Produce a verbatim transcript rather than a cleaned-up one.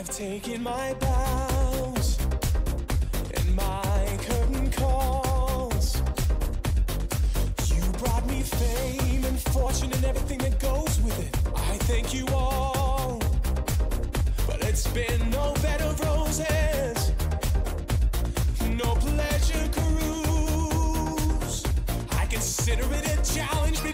Taking my bows and my curtain calls. You brought me fame and fortune and everything that goes with it. I thank you all, but it's been no bed of roses, no pleasure cruise. I consider it a challenge.